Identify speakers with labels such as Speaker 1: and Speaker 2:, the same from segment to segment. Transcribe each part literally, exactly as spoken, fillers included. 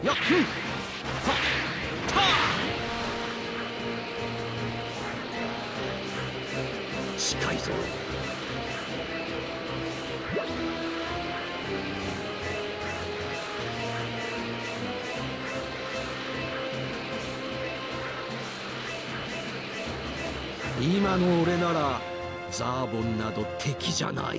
Speaker 1: やっふんはっはあ近いぞ。今の俺ならザーボンなど敵じゃない。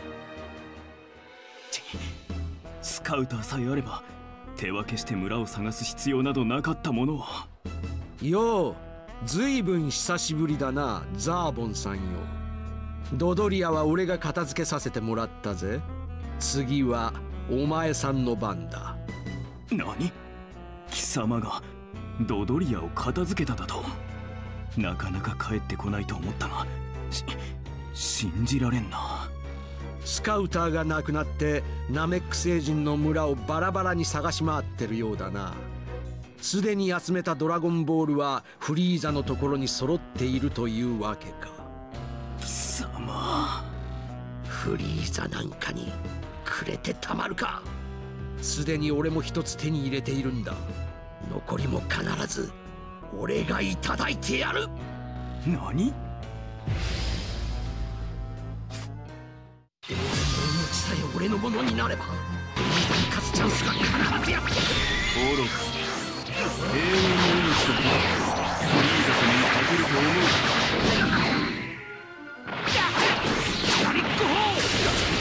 Speaker 2: スカウターさえあれば手分けして村を探す必要などなかったものを。
Speaker 1: よう、ずいぶん久しぶりだなザーボンさんよ。ドドリアは俺が片付けさせてもらったぜ。次はお前さんの番だ。
Speaker 2: 何？貴様がドドリアを片付けただと？なかなか帰ってこないと思ったが、し信じられんな。
Speaker 1: スカウターが亡くなってナメック星人の村をバラバラに探し回ってるようだな。すでに集めたドラゴンボールはフリーザのところに揃っているというわけか。
Speaker 2: 貴様、
Speaker 1: フリーザなんかにくれてたまるか。すでに俺も一つ手に入れているんだ。残りも必ず俺がいただいてやる。
Speaker 2: 何？
Speaker 1: 命さえ俺のものになればフリーザに勝つチャンスが必ずやってくる。
Speaker 2: 愚か。永遠の命だけフリーザ様に勝てると思うか？
Speaker 1: トリックホー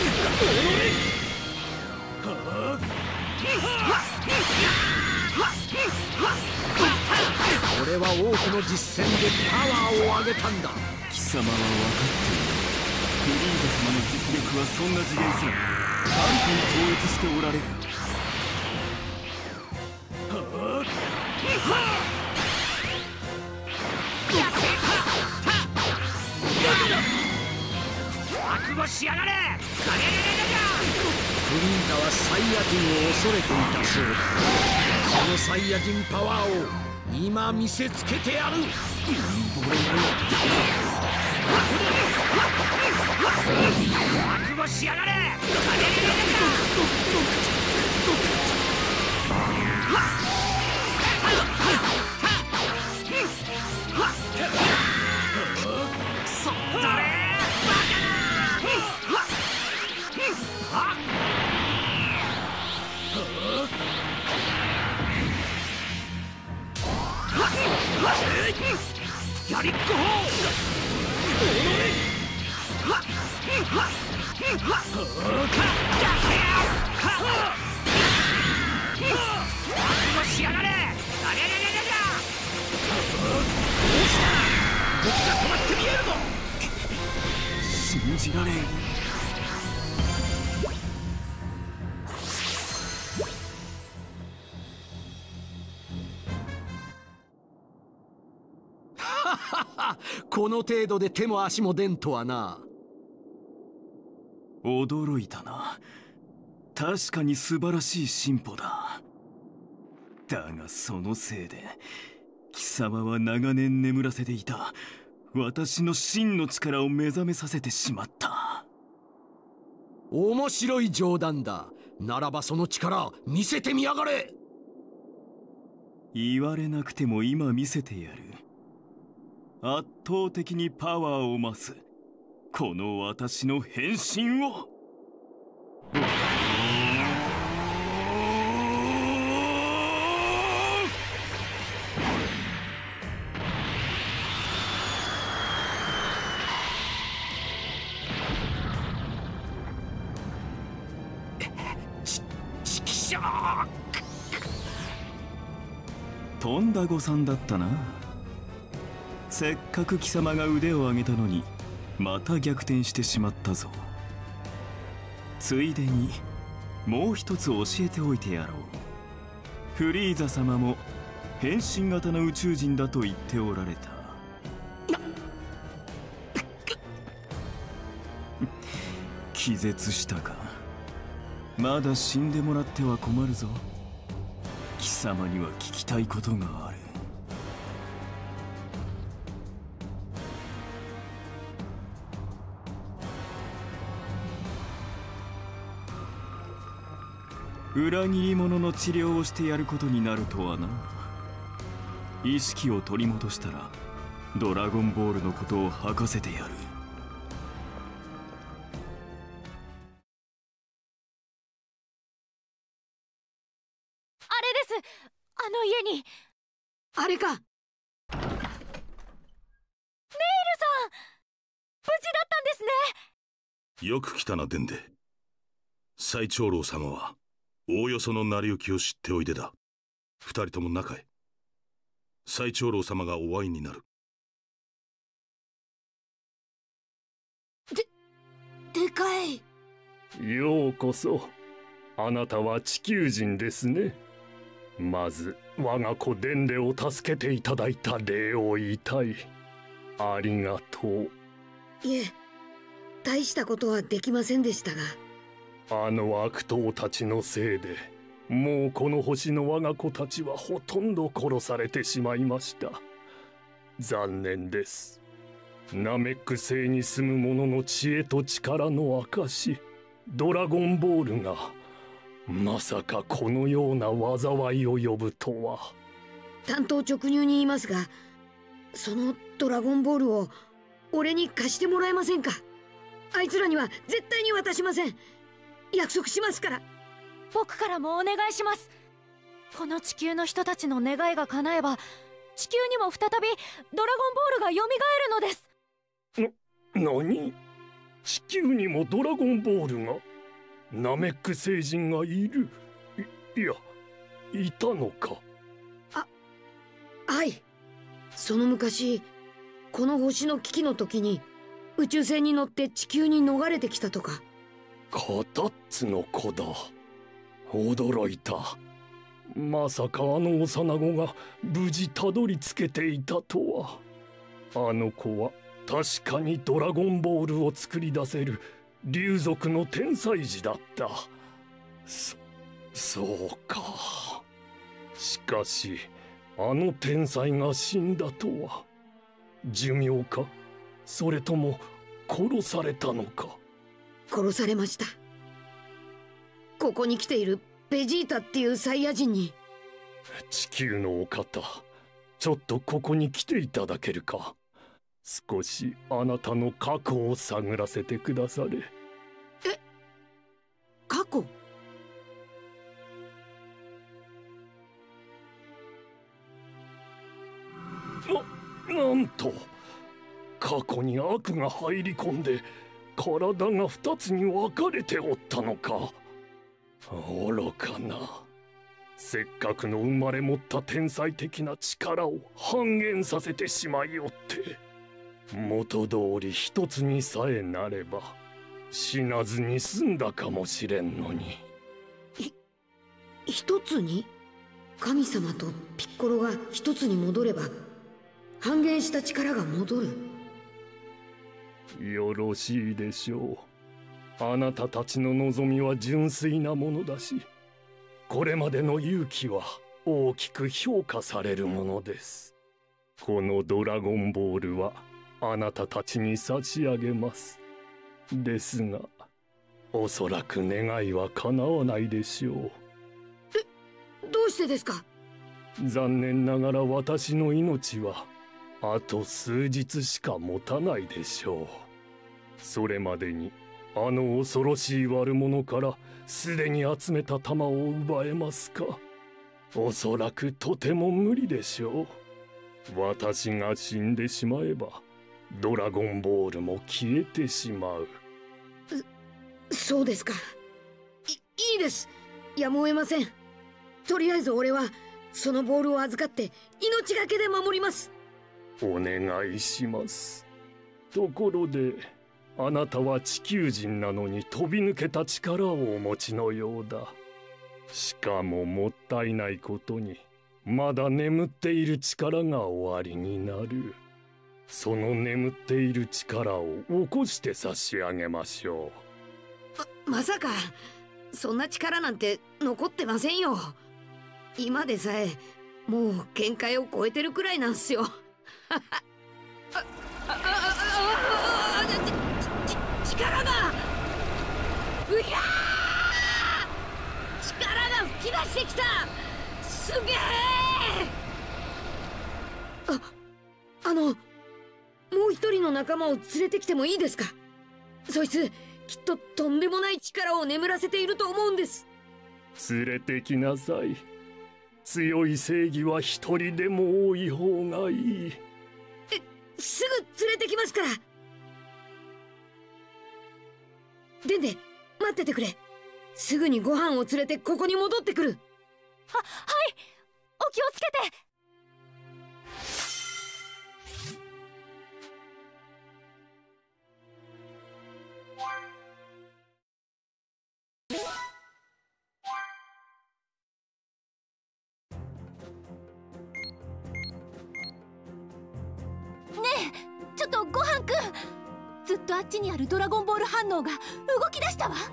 Speaker 1: 俺は多くの実戦でパワーを上げたんだ。
Speaker 2: 貴様は分かっている。フリーザ様の実力はそんな次元すらはるかに超越しておられる。
Speaker 1: 覚悟しやがれ。フリーザはサイヤ人を恐れていたそうだ。そのサイヤ人パワーを今見せつけてやる。覚悟しやがれ。やりっこほうしやがれ。僕が止まってみえるぞ。
Speaker 2: 信じられん。
Speaker 1: この程度で手も足も出んとはな。
Speaker 2: 驚いたな。確かに素晴らしい進歩だ。だがそのせいで貴様は長年眠らせていた私の真の力を目覚めさせてしまった。
Speaker 1: 面白い冗談だ。ならばその力見せてみやがれ。
Speaker 2: 言われなくても今見せてやる。圧倒的にパワーを増すこの私の変身を。
Speaker 1: ちきしょう。
Speaker 2: とんだ誤算だったな。せっかく貴様が腕を上げたのにまた逆転してしまったぞ。ついでにもう一つ教えておいてやろう。フリーザ様も変身型の宇宙人だと言っておられた。気絶したか。まだ死んでもらっては困るぞ。貴様には聞きたいことがある。 裏切り者の治療をしてやることになるとはな。意識を取り戻したらドラゴンボールのことを吐かせてやる。
Speaker 3: あれです。あの家に。
Speaker 4: あれか。ネイルさん、無事だ
Speaker 3: ったんです
Speaker 5: ね。よく来たな、デンデ。最長老様はおおよその成り行きを知っておいでだ。二人とも中へ。最長老様がお会いになる。
Speaker 4: で、でかい。
Speaker 6: ようこそ。あなたは地球人ですね。まず我が子デンデを助けていただいた礼を言いたい。ありがとう。
Speaker 4: いえ、大したことはできませんでしたが。
Speaker 6: あの悪党たちのせいでもうこの星の我が子たちはほとんど殺されてしまいました。残念です。ナメック星に住む者の知恵と力の証、ドラゴンボールがまさかこのような災いを呼ぶとは。
Speaker 4: 単刀直入に言いますが、そのドラゴンボールを俺に貸してもらえませんか。あいつらには絶対に渡しません。約束しますから。
Speaker 3: 僕からもお願いします。この地球の人たちの願いが叶えば、地球にも再びドラゴンボールが蘇るのです。
Speaker 6: な、何？地球にもドラゴンボールが？ナメック星人がいる？い、いや、いたのか。
Speaker 4: あ、はい。その昔、この星の危機の時に宇宙船に乗って地球に逃れてきたとか。
Speaker 6: カタッツの子だ。驚いた。まさかあの幼子が無事たどり着けていたとは。あの子は確かにドラゴンボールを作り出せる竜族の天才児だった。そ、そうか。しかしあの天才が死んだとは。寿命か、それとも殺されたのか。
Speaker 4: 殺されました。ここに来ているベジータっていうサイヤ人に。
Speaker 6: 地球のお方、ちょっとここに来ていただけるか。少しあなたの過去を探らせてくだされ。
Speaker 4: え、過去？
Speaker 6: な、なんと過去に悪が入り込んで体が二つに分かれておったのか。愚かな。せっかくの生まれ持った天才的な力を半減させてしまいおって。元通り一つにさえなれば死なずに済んだかもしれんのに。
Speaker 4: ひ一つに？神様とピッコロが一つに戻れば半減した力が戻る。
Speaker 6: よろしいでしょう。あなたたちの望みは純粋なものだし、これまでの勇気は大きく評価されるものです。このドラゴンボールはあなたたちに差し上げます。ですが、おそらく願いは叶わないでしょう。
Speaker 4: え、どうしてですか？
Speaker 6: 残念ながら私の命はあと数日しか持たないでしょう。それまでにあの恐ろしい悪者からすでに集めた玉を奪えますか？おそらくとても無理でしょう。私が死んでしまえばドラゴンボールも消えてしまう。
Speaker 4: そうですか。い、いいです。やむを得ません。とりあえず俺はそのボールを預かって命がけで守ります。
Speaker 6: お願いします。ところで、あなたは地球人なのに飛び抜けた力をお持ちのようだ。しかももったいないことに、まだ眠っている力がおありになる。その眠っている力を起こして差し上げましょ
Speaker 4: う。ま、まさかそんな力なんて残ってませんよ。今でさえもう限界を超えてるくらいなんすよ。力がうひゃー、力がき出してきた。すげえ。あ、あのもう一人の仲間を連れてきてもいいですか？そいつきっととんでもない力を眠らせていると思うんです。
Speaker 6: 連れてきなさい。強い正義は一人でも多い方がいい。
Speaker 4: え、すぐ連れてきますから。デンデ、待っててくれ。すぐにご飯を連れてここに戻ってくる。
Speaker 3: は、はい、お気をつけて。ねえ、ちょっとごはんくん、ずっとあっちにあるドラゴンボール反応が動き出したわ。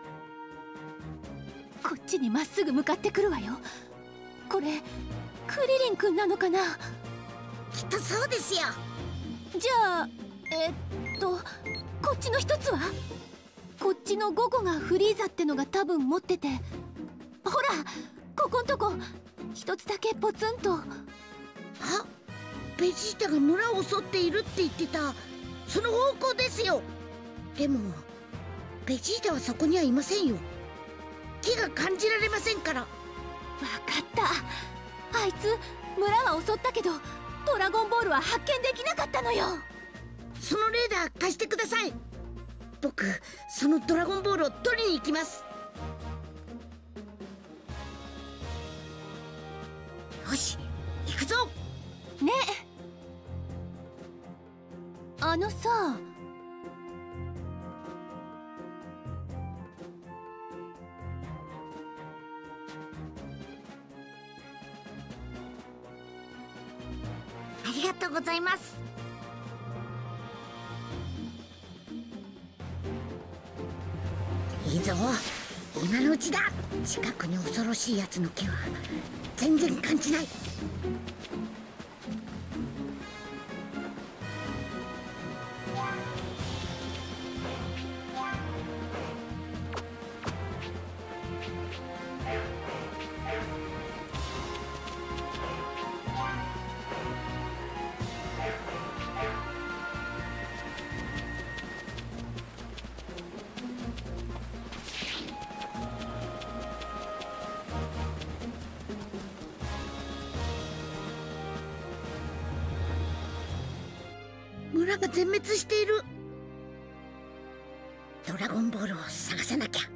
Speaker 3: こっちにまっすぐ向かってくるわよ。これクリリンくんなのかな？
Speaker 7: きっとそうですよ。
Speaker 3: じゃあえっとこっちの一つは？こっちのごこがフリーザってのが多分持ってて、ほらここんとこ一つだけポツンと。
Speaker 7: あ、ベジータが村を襲っているって言ってたその方向ですよ。でもベジータはそこにはいませんよ。木が感じられませんから。
Speaker 3: わかった。あいつ村は襲ったけどドラゴンボールは発見できなかったのよ。
Speaker 7: そのレーダー貸してください。僕そのドラゴンボールを取りに行きます。よし行くぞ。
Speaker 3: ねえ、あのさ、
Speaker 7: ありがとうございます。いいぞ、今のうちだ。近くに恐ろしいやつの気は全然感じない。村が全滅している。ドラゴンボールを探さなきゃ。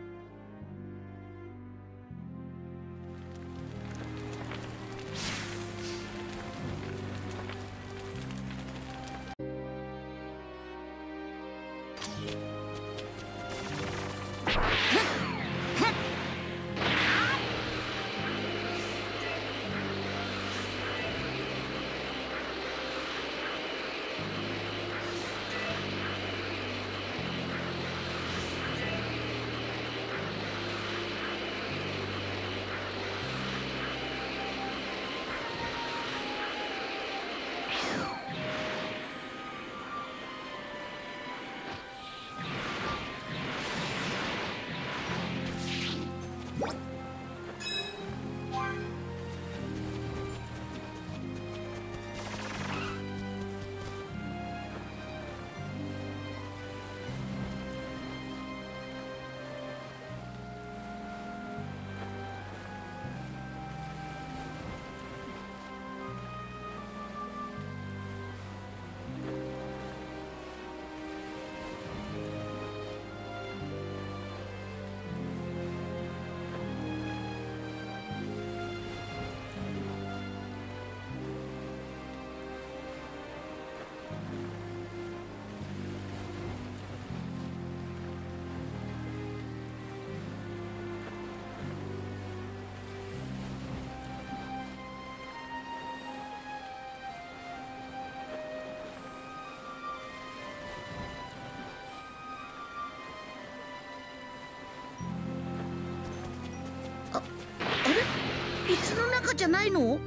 Speaker 7: いつの中じゃないの？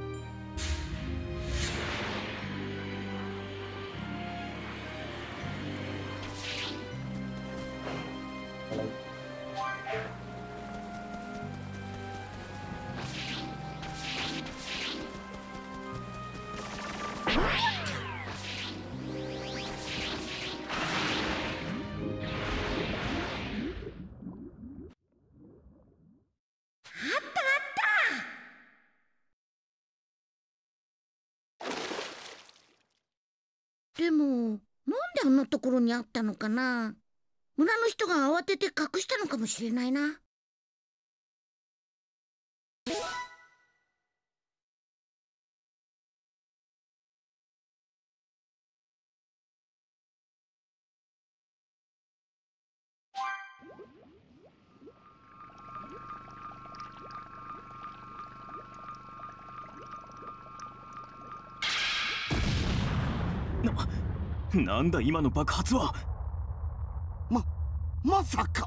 Speaker 7: でもなんであんなところにあったのかな。村の人が慌てて隠したのかもしれないな。
Speaker 2: な、なんだ今の爆発は。
Speaker 8: ま、まさか。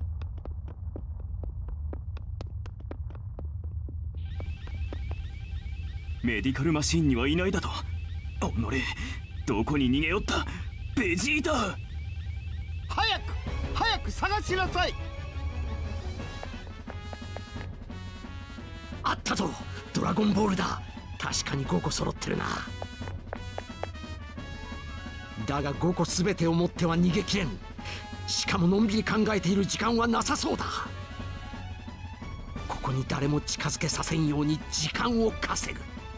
Speaker 2: メディカルマシンにはいないだと。おのれ、どこに逃げよった。ベジータ、
Speaker 8: 早く早く探しなさい。
Speaker 1: あったぞ、ドラゴンボールだ。確かにごこ揃ってるな。だがごこ全てを持っては逃げきれん。しかものんびり考えている時間はなさそうだ。ここに誰も近づけさせんように時間を稼ぐ。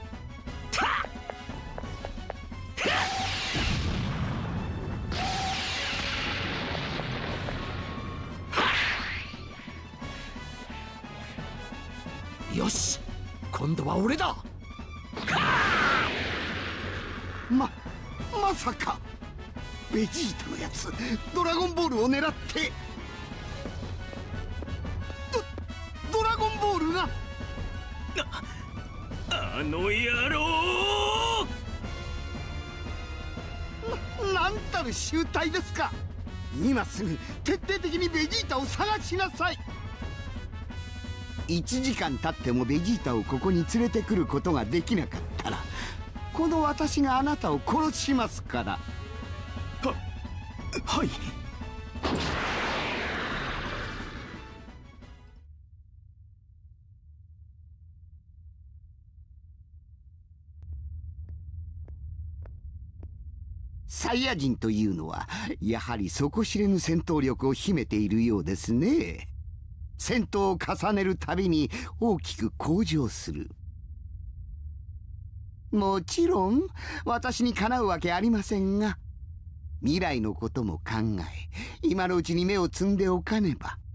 Speaker 1: よし、今度は俺だ。
Speaker 8: ままさかベジータのやつドラゴンボールを狙ってドドラゴンボールが。
Speaker 2: あの野郎、
Speaker 8: な、なんたる醜態ですか。今すぐ徹底的にベジータを探しなさい。いちじかん経ってもベジータをここに連れてくることができなかったら、この私があなたを殺しますから。
Speaker 2: は、はい。
Speaker 8: サイヤ人というのはやはり底知れぬ戦闘力を秘めているようですね。戦闘を重ねるたびに大きく向上する。もちろん私にかなうわけありませんが、未来のことも考え今のうちに目を摘んでおかねば。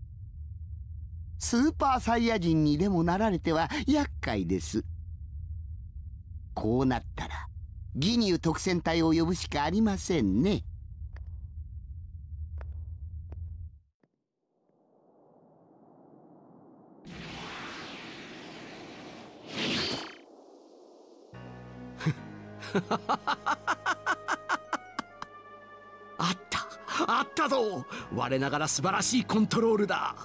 Speaker 8: スーパーサイヤ人にでもなられては厄介です。こうなったらギニュー特戦隊を呼ぶしかありませんね。
Speaker 1: あったあったぞ、我ながら素晴らしいコントロールだ。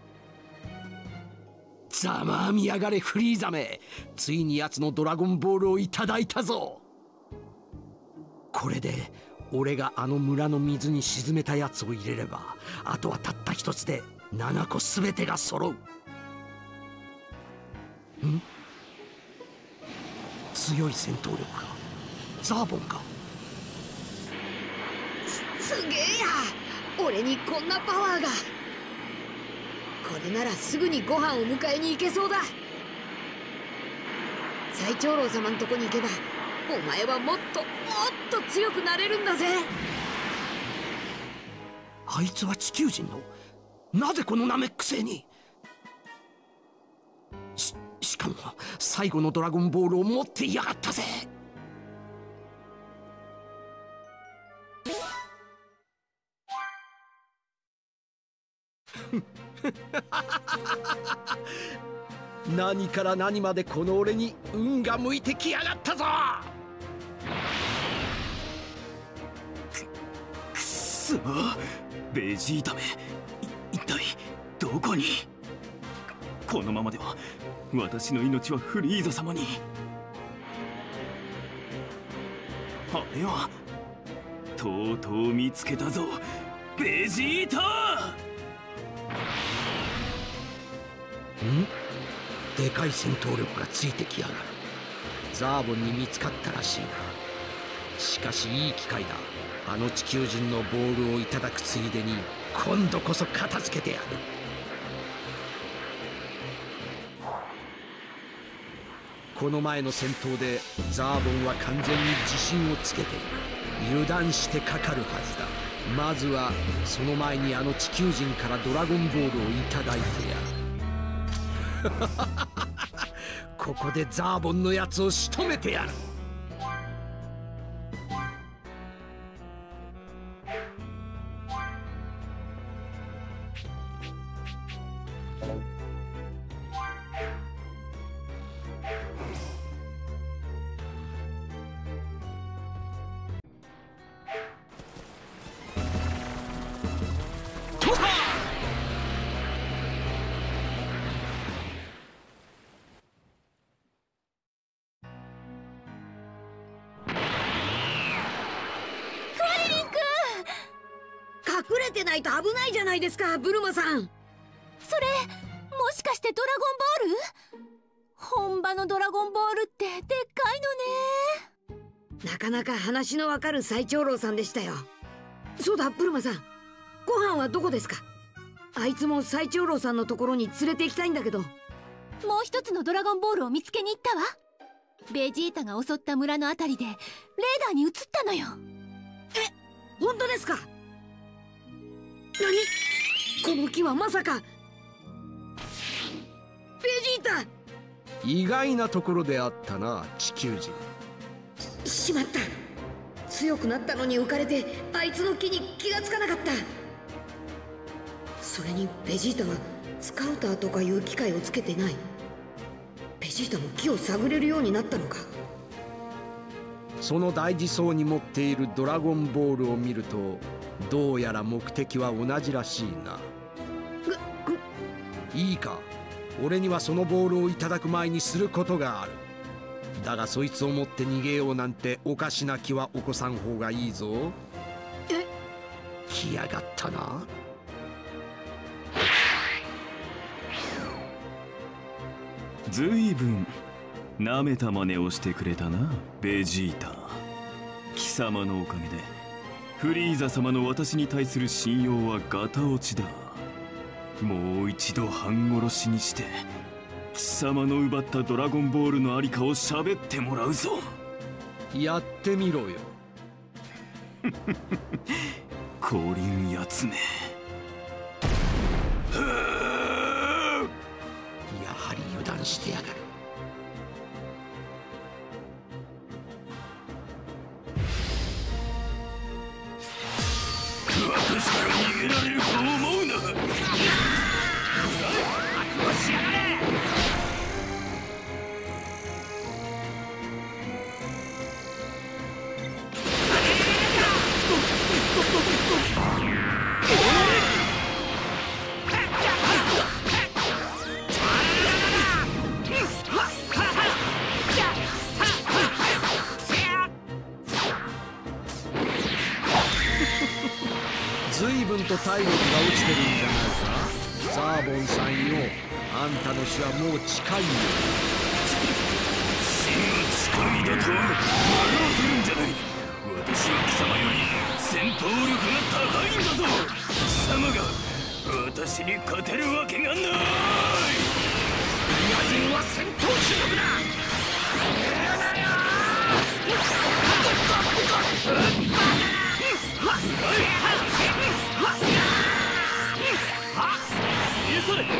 Speaker 1: ざまあみやがれフリーザめ、ついに奴のドラゴンボールをいただいたぞ。これで俺があの村の水に沈めたやつを入れれば、あとはたった一つでななこ全てが揃う。ん？強い戦闘力か。ザーボンか。
Speaker 4: す、すげえや、俺にこんなパワーが。これならすぐにご飯を迎えに行けそうだ。最長老様のとこに行けばお前はもっともっと強くなれるんだぜ。
Speaker 1: あいつは地球人の？なぜこのナメック星に？し、しかも最後のドラゴンボールを持っていやがったぜ。何から何までこの俺に運が向いてきやがったぞ。
Speaker 2: く、くっそ、ベジータめ、い一体どこに。このままでは私の命はフリーザ様に。あれはとうとう見つけたぞ、ベジータ。
Speaker 1: ん？でかい戦闘力がついてきやがる。ザーボンに見つかったらしいな。しかしいい機会だ。あの地球人のボールをいただくついでに今度こそ片付けてやる。この前の戦闘でザーボンは完全に自信をつけている。 油断してかかるはずだ。まずはその前にあの地球人からドラゴンボールをいただいてやる。ここでザーボンのやつを仕留めてやる。
Speaker 4: 隠れてないと危ないじゃないですか、ブルマさん。
Speaker 3: それもしかしてドラゴンボール？本場のドラゴンボールってでっかいのね。
Speaker 4: なかなか話のわかる最長老さんでしたよ。そうだ、ブルマさん、ご飯はどこですか？あいつも最長老さんのところに連れて行きたいんだけど。
Speaker 3: もう一つのドラゴンボールを見つけに行ったわ。ベジータが襲った村のあたりでレーダーに映ったのよ。
Speaker 4: え、本当ですか？何？この木はまさかベジータ！
Speaker 1: 意外なところであったな、地球人。
Speaker 4: しまった。強くなったのに浮かれてあいつの木に気がつかなかった。それにベジータはスカウターとかいう機械をつけてない。ベジータも木を探れるようになったのか。
Speaker 1: その大事そうに持っているドラゴンボールを見ると、どうやら目的は同じらしいな。いいか、俺にはそのボールをいただく前にすることがある。だがそいつを持って逃げようなんておかしな気は起こさん方がいいぞ。
Speaker 4: え？
Speaker 1: 来やがったな。
Speaker 2: ずいぶんなめた真似をしてくれたな、ベジータ。貴様のおかげでフリーザ様の私に対する信用はガタ落ちだ。もう一度半殺しにして貴様の奪ったドラゴンボールのありかを喋ってもらうぞ。
Speaker 1: やってみろよ。
Speaker 2: 降臨やつめ。
Speaker 1: やはり油断してやがる。
Speaker 2: 私から逃げられると思うな。覚悟しやがれ。
Speaker 1: 随分と体力が落ちてるんじゃないか。ザーボンさんよ、あんたの死はもう近いよ。
Speaker 2: 真の近いだと笑わせるんじゃない。私は貴様より戦闘力が高いんだぞ。貴様が私に勝てるわけがない。野人は戦闘種族だ。急れ。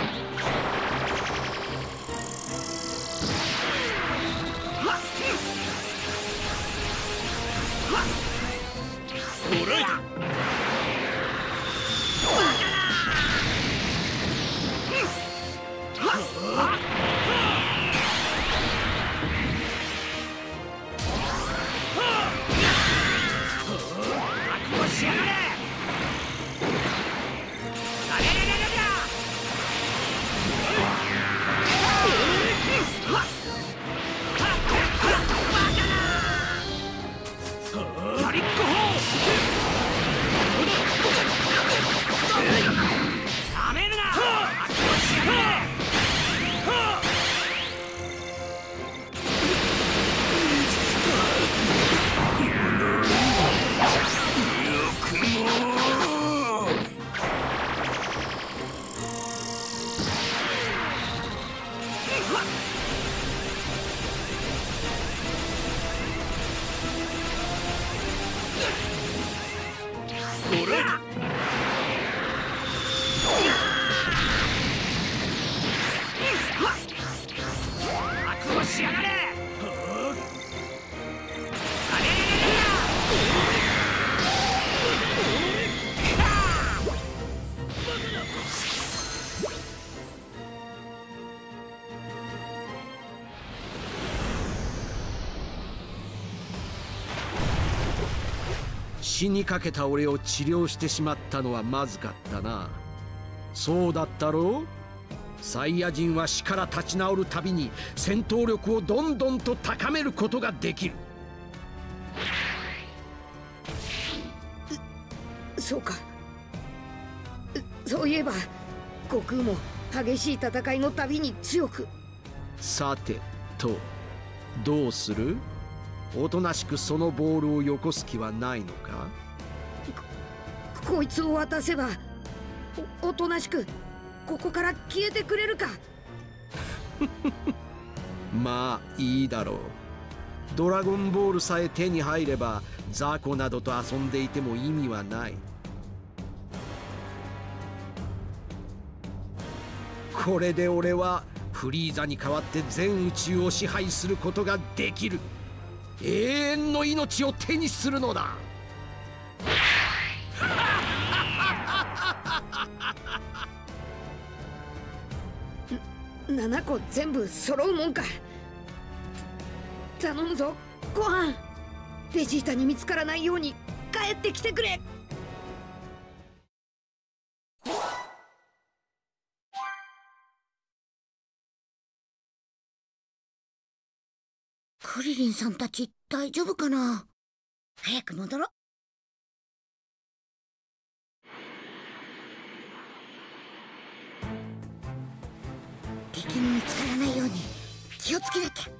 Speaker 2: 捕らえた。
Speaker 9: しやがれ。
Speaker 1: 死にかけた俺を治療してしまったのはまずかったな。そうだったろう。サイヤ人は死から立ち直るたびに戦闘力をどんどんと高めることができる。
Speaker 4: そうか。そういえば悟空も激しい戦いのたびに強く。
Speaker 1: さてとどうする？おとなしくそのボールをよこす気はないのか？
Speaker 4: こ、こいつを渡せば お, おとなしくここから消えてくれるか？
Speaker 1: まあいいだろう。ドラゴンボールさえ手に入れば雑魚などと遊んでいても意味はない。これで俺はフリーザに代わって全宇宙を支配することができる。永遠の命を手にするのだ。
Speaker 4: ななこ全部揃うもんか。頼むぞご飯。ベジータに見つからないように帰ってきてくれ。
Speaker 7: クリリンさんたち大丈夫かな。早く戻ろう。敵に見つからないように気をつけなきゃ。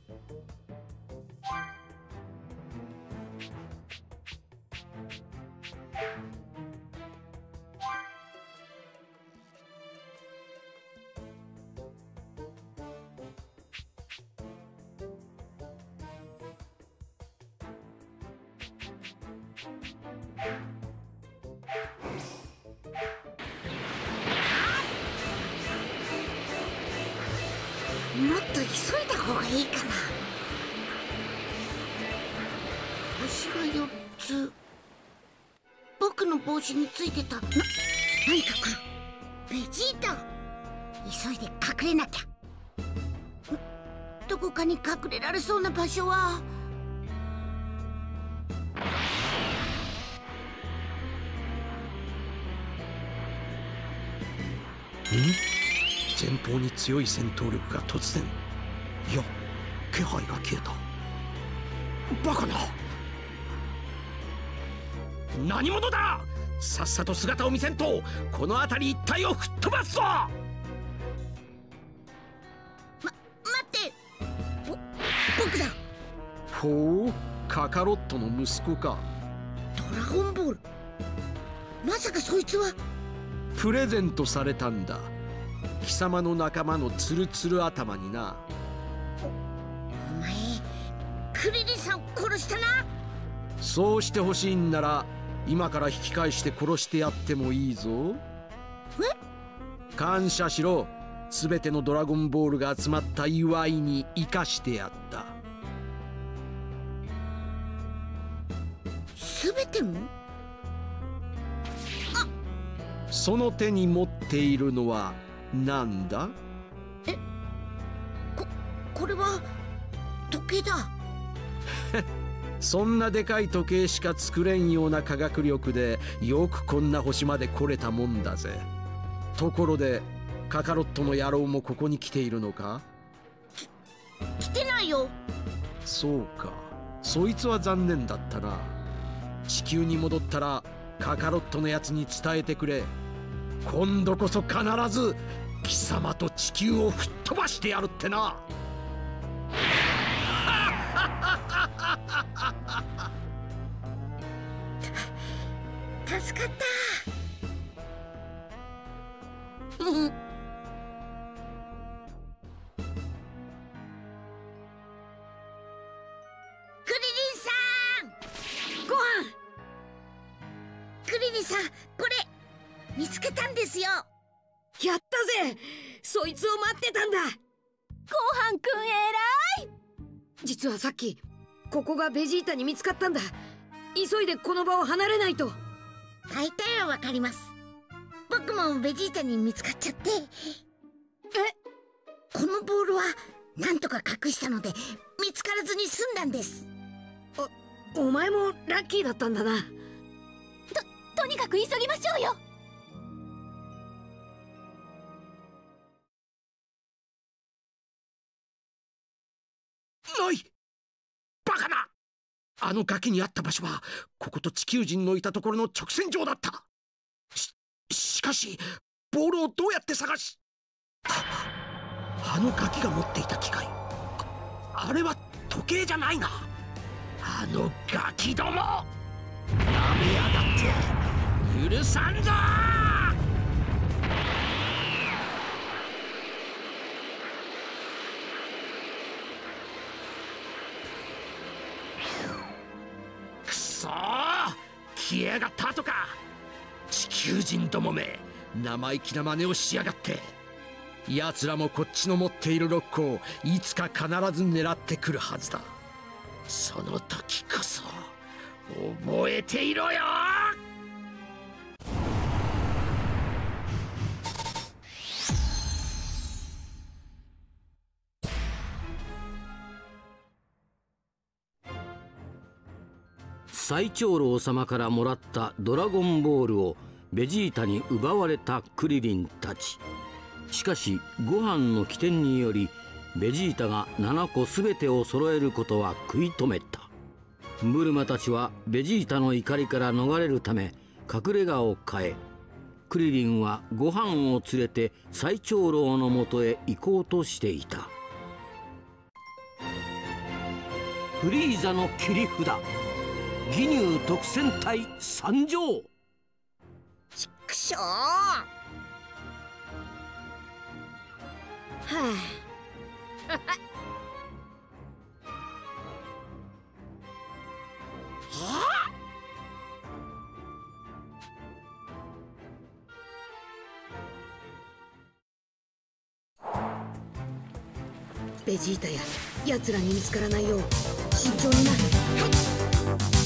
Speaker 7: もっと急いだ方がいいかな。星がよっつ。僕の帽子についてたな、何か来る。ベジータ、急いで隠れなきゃ。どこかに隠れられそうな場所は。
Speaker 1: ん？前方に強い戦闘力が突然。いや、気配が消えた。バカな。何者だ！さっさと姿を見せんとこの辺り一帯を吹っ飛ばすぞ！
Speaker 7: ま、待って。ぼ、僕だ。
Speaker 1: ほう、カカロットの息子か。
Speaker 7: ドラゴンボール。まさかそいつは。
Speaker 1: プレゼントされたんだ。貴様の仲間のツルツル頭にな。
Speaker 7: お前クリリンさんを殺したな。
Speaker 1: そうしてほしいんなら今から引き返して殺してやってもいいぞ。
Speaker 7: え？
Speaker 1: 感謝しろ。全てのドラゴンボールが集まった祝いに生かしてやった。
Speaker 7: 全ても？あ、
Speaker 1: その手に持っているのはなんだ？
Speaker 7: え、こ、これは時計だ。
Speaker 1: そんなでかい時計しか作れんような科学力でよくこんな星まで来れたもんだぜ。ところでカカロットの野郎もここに来ているのか？
Speaker 7: き、来てないよ。
Speaker 1: そうか、そいつは残念だったな。地球に戻ったらカカロットのやつに伝えてくれ。今度こそ必ず貴様と地球を吹っ飛ばしてやるってな。
Speaker 7: 助かった。クリリンさん、
Speaker 4: ご飯。
Speaker 7: クリリさん、これ見つけたんですよ。
Speaker 4: やったぜ。そいつを待ってたんだ。
Speaker 3: ごはんくん偉い。
Speaker 4: 実はさっきここがベジータに見つかったんだ。急いでこの場を離れないと。
Speaker 7: 大体はわかります。僕もベジータに見つかっちゃって。え、このボールはなんとか隠したので見つからずに済んだんです。
Speaker 4: お、お前もラッキーだったんだな。
Speaker 3: と、とにかく急ぎましょうよ。
Speaker 1: ない。バカな。あの崖にあった場所はここと地球人のいたところの直線上だった。し、しかしボールをどうやって探し、あのガキが持っていた機械、あ、あれは時計じゃないな。あのガキども、やめやがって許さんぞ。くそー、消えやがったとか。地球人どもめ、生意気な真似をしやがって。奴らもこっちの持っているロックをいつか必ず狙ってくるはずだ。その時こそ覚えていろよ。
Speaker 10: 最長老様からもらったドラゴンボールをベジータに奪われたクリリンたち。しかしご飯の起点によりベジータがななこ全てを揃えることは食い止めた。ブルマたちはベジータの怒りから逃れるため隠れ家を変え、クリリンはご飯を連れて最長老のもとへ行こうとしていた。フリーザの切り札、義乳特戦隊参上。
Speaker 7: ちくしょう。
Speaker 4: はあベジータや奴らに見つからないよう慎重にな。